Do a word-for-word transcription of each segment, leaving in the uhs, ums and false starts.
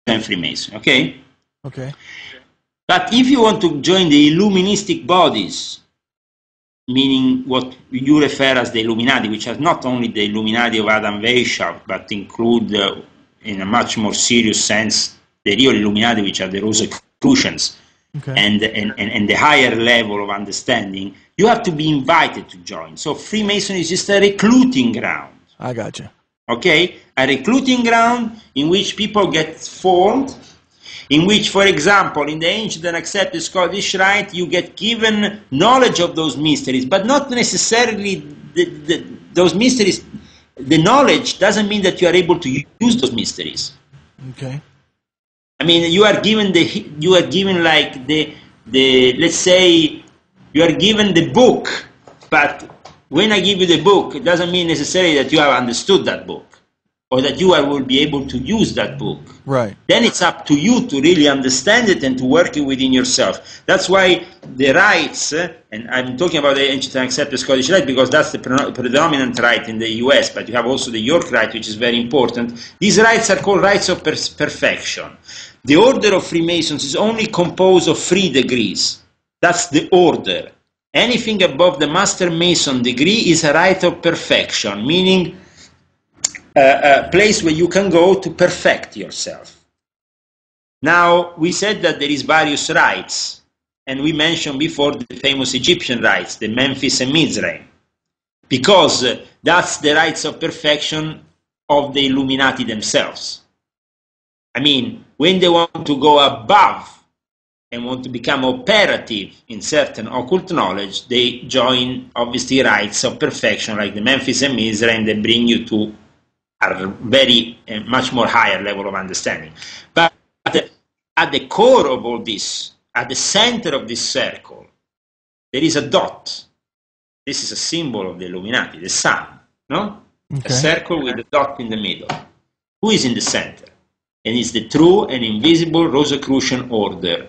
join Freemason, okay? Okay. But if you want to join the Illuministic bodies, meaning what you refer as the Illuminati, which are not only the Illuminati of Adam Weishaupt, but include, uh, in a much more serious sense, the real Illuminati, which are the Rosicrucians, okay. and, and, and, and the higher level of understanding, you have to be invited to join. So Freemason is just a recruiting ground. I got you. Okay? A recruiting ground in which people get formed, in which, for example, in the ancient and accepted Scottish Rite, you get given knowledge of those mysteries, but not necessarily the, the, those mysteries. The knowledge doesn't mean that you are able to use those mysteries. Okay. I mean, you are given the, you are given like the, the, let's say, you are given the book, but when I give you the book, it doesn't mean necessarily that you have understood that book, or that you are, will be able to use that book. Right. Then it's up to you to really understand it and to work it within yourself. That's why the rites, uh, and I'm talking about the ancient and accepted Scottish Rite because that's the pre predominant rite in the U S, but you have also the York Rite, which is very important. These rites are called rites of per perfection. The order of Freemasons is only composed of three degrees. That's the order. Anything above the Master Mason degree is a rite of perfection, meaning Uh, a place where you can go to perfect yourself. Now, we said that there is various rites, and we mentioned before the famous Egyptian rites, the Memphis and Mizraim, because uh, that's the rites of perfection of the Illuminati themselves. I mean, when they want to go above and want to become operative in certain occult knowledge, they join, obviously, rites of perfection like the Memphis and Mizraim that bring you to are very uh, much more higher level of understanding. But at the, at the core of all this, at the center of this circle, there is a dot. This is a symbol of the Illuminati, the sun, no? Okay. A circle with a dot in the middle. Who is in the center? And it's the true and invisible Rosicrucian order.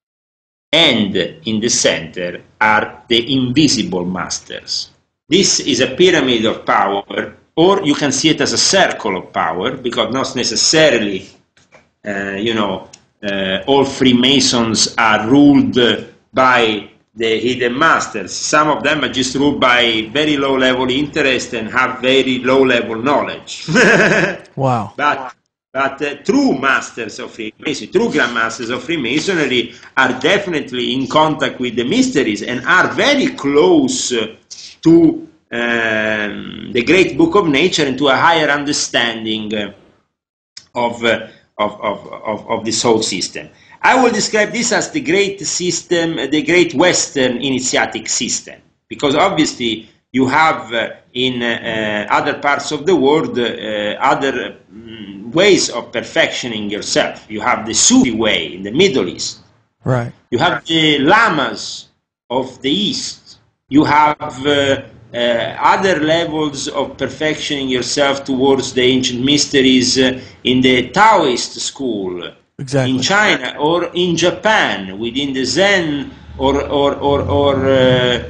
And in the center are the invisible masters. This is a pyramid of power, or you can see it as a circle of power, because not necessarily, uh, you know, uh, all Freemasons are ruled by the hidden masters. Some of them are just ruled by very low-level interest and have very low-level knowledge. Wow. But, but uh, true masters of Freemasonry, true Grand Masters of Freemasonry are definitely in contact with the mysteries and are very close uh, to Um, the great book of nature and to a higher understanding uh, of, uh, of, of, of, of this whole system. I will describe this as the great system, the great Western initiatic system, because obviously you have uh, in uh, other parts of the world uh, other um, ways of perfectioning yourself. You have the Sufi way in the Middle East. Right. You have the Lamas of the East. You have uh, Uh, other levels of perfectioning yourself towards the ancient mysteries uh, in the Taoist school, exactly. in China or in Japan within the Zen or or or, or uh,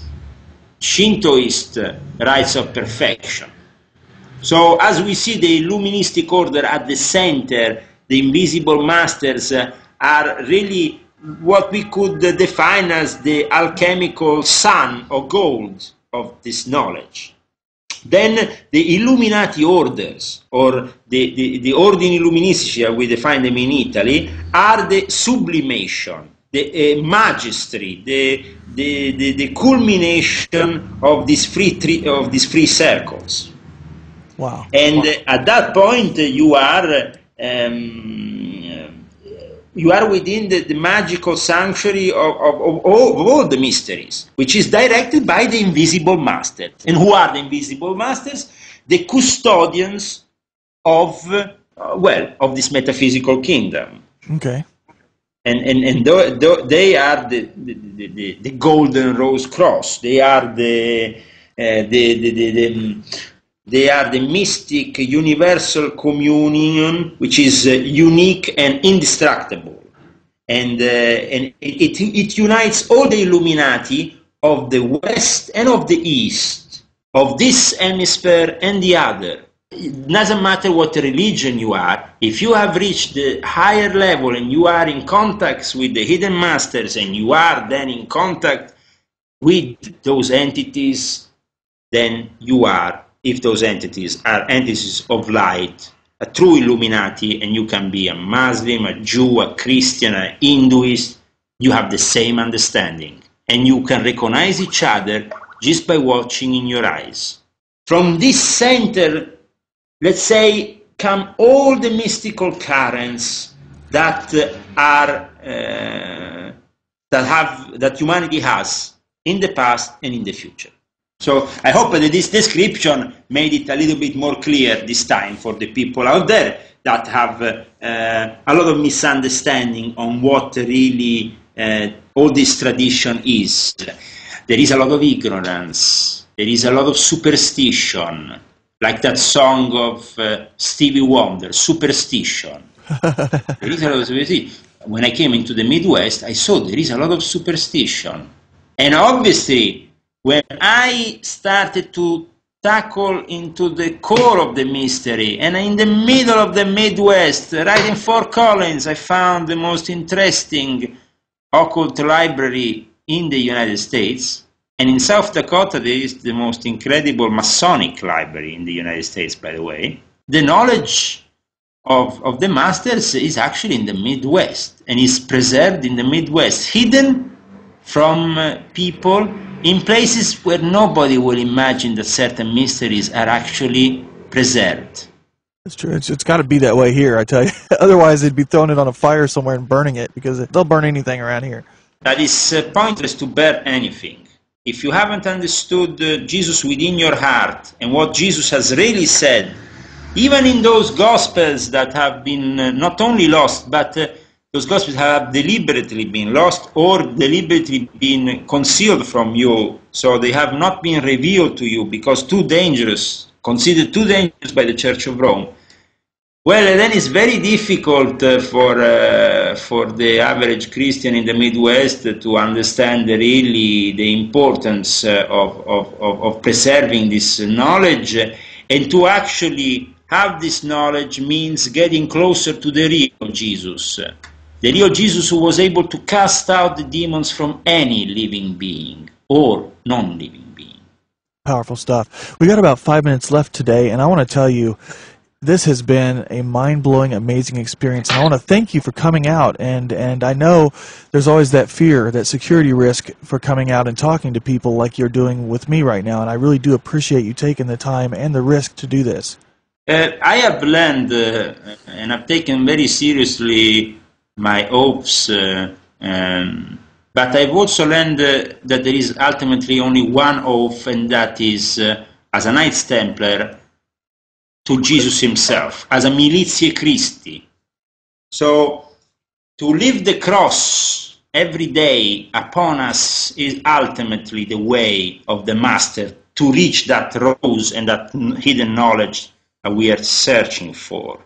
Shintoist rites of perfection. So as we see the Illuministic order at the center, the invisible masters uh, are really what we could uh, define as the alchemical sun or gold of this knowledge. Then the Illuminati orders, or the, the, the Ordini Illuministici, as we define them in Italy, are the sublimation, the uh, magistry, the, the, the, the culmination of these free, three, of these free circles. Wow. And wow. Uh, at that point, uh, you are um, you are within the, the magical sanctuary of, of, of, all, of all the mysteries, which is directed by the invisible masters. And who are the invisible masters? The custodians of, uh, well, of this metaphysical kingdom. Okay. And, and, and th th they are the, the, the, the Golden Rose Cross. They are the, uh, the, the, the, the They are the mystic universal communion, which is uh, unique and indestructible. And, uh, and it, it unites all the Illuminati of the West and of the East, of this hemisphere and the other. it doesn't matter what religion you are. If you have reached the higher level and you are in contact with the hidden masters and you are then in contact with those entities, then you are, if those entities are entities of light, a true Illuminati, and you can be a Muslim, a Jew, a Christian, a Hinduist, you have the same understanding. And you can recognize each other just by watching in your eyes. From this center, let's say, come all the mystical currents that uh, are uh, that have that humanity has in the past and in the future. So I hope that this description made it a little bit more clear this time for the people out there that have uh, uh, a lot of misunderstanding on what really uh, all this tradition is. There is a lot of ignorance. There is a lot of superstition. Like that song of uh, Stevie Wonder, Superstition. There is a lot of superstition. When I came into the Midwest, I saw there is a lot of superstition. And obviously, when I started to tackle into the core of the mystery, and in the middle of the Midwest, right in Fort Collins, I found the most interesting occult library in the United States. And in South Dakota, there is the most incredible Masonic library in the United States, by the way. The knowledge of, of the masters is actually in the Midwest, and is preserved in the Midwest, hidden from uh, people in places where nobody will imagine that certain mysteries are actually preserved. That's true. It's, it's got to be that way here, I tell you. Otherwise, they'd be throwing it on a fire somewhere and burning it, because they'll burn anything around here. That is uh, pointless to burn anything. If you haven't understood uh, Jesus within your heart and what Jesus has really said, even in those Gospels that have been uh, not only lost, but uh, those Gospels have deliberately been lost or deliberately been concealed from you, so they have not been revealed to you because too dangerous, considered too dangerous by the Church of Rome. Well, then it's very difficult uh, for uh, for the average Christian in the Midwest uh, to understand really the importance uh, of, of, of, of preserving this knowledge, uh, and to actually have this knowledge means getting closer to the real Jesus. The real Jesus who was able to cast out the demons from any living being or non-living being. Powerful stuff. We got about five minutes left today, and I want to tell you, this has been a mind-blowing, amazing experience, and I want to thank you for coming out. And, and I know there's always that fear, that security risk for coming out and talking to people like you're doing with me right now, and I really do appreciate you taking the time and the risk to do this. Uh, I have learned, uh, and I've taken very seriously my oaths, uh, um, but I've also learned uh, that there is ultimately only one oath, and that is, uh, as a Knights Templar, to Jesus himself, as a Militiae Christi. So, to live the cross every day upon us is ultimately the way of the Master to reach that rose and that hidden knowledge that we are searching for.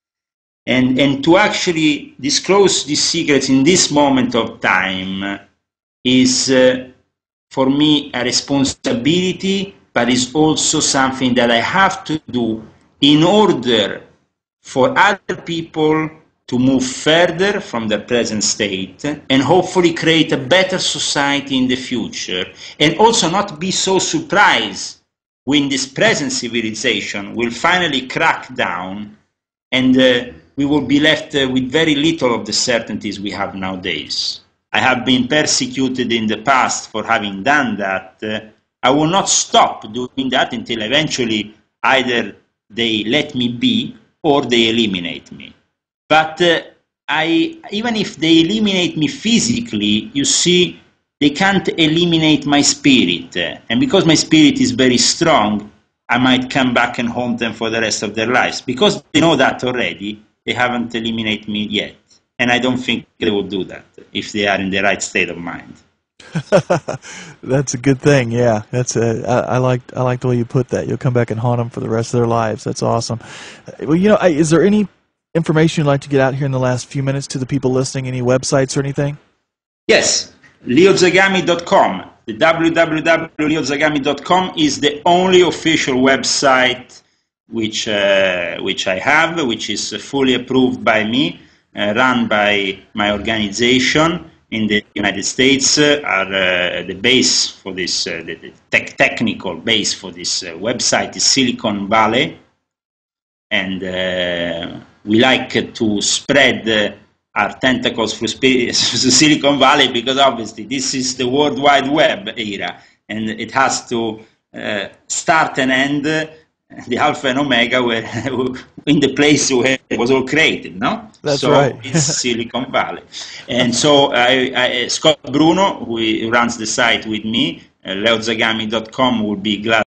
And, and to actually disclose these secrets in this moment of time is, uh, for me, a responsibility, but is also something that I have to do in order for other people to move further from their present state and hopefully create a better society in the future, and also not be so surprised when this present civilization will finally crack down and uh, we will be left uh, with very little of the certainties we have nowadays. I have been persecuted in the past for having done that. Uh, I will not stop doing that until eventually either they let me be or they eliminate me. But uh, I, even if they eliminate me physically, you see, they can't eliminate my spirit. And because my spirit is very strong, I might come back and haunt them for the rest of their lives. Because they know that already, they haven't eliminated me yet. And I don't think they will do that if they are in the right state of mind. That's a good thing, yeah. That's a, I, I like I like the way you put that. You'll come back and haunt them for the rest of their lives. That's awesome. Well, you know, I, is there any information you'd like to get out here in the last few minutes to the people listening? Any websites or anything? Yes, leo zagami dot com. The w w w dot leo zagami dot com is the only official website which uh, which I have, which is fully approved by me, uh, run by my organization in the United States, uh, are uh, the base for this, uh, the, the tech technical base for this uh, website is Silicon Valley, and uh, we like to spread uh, our tentacles through Silicon Valley, because obviously this is the World Wide Web era, and it has to uh, start and end uh, the Alpha and Omega where in the place where it was all created, no? That's so right. It's Silicon Valley. And so I, I, Scott Bruno, who runs the site with me, uh, leo zagami dot com, would be glad